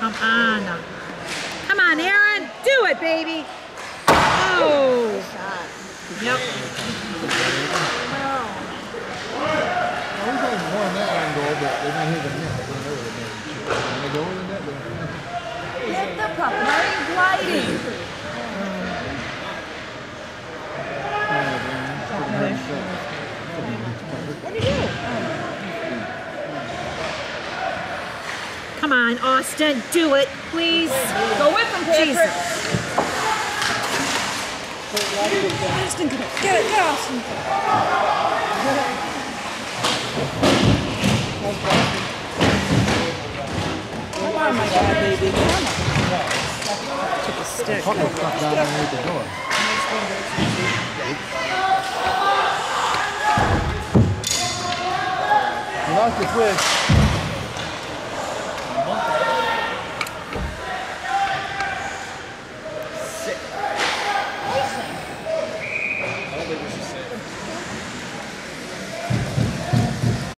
Come on. Come on, Aaron. Do it, baby. Oh. Yep. More in that angle, but they're not hitting the net. They're going over the net. When they go over the net, Hit the puck. Why are you gliding? What do you do? Come on, Austin. Do it, please. Go with him, Patrick. Jesus. Austin, get it, get Austin. Come on, my God, baby. Come on. Took a stick. puck was stuck down underneath the door. You lost your switch.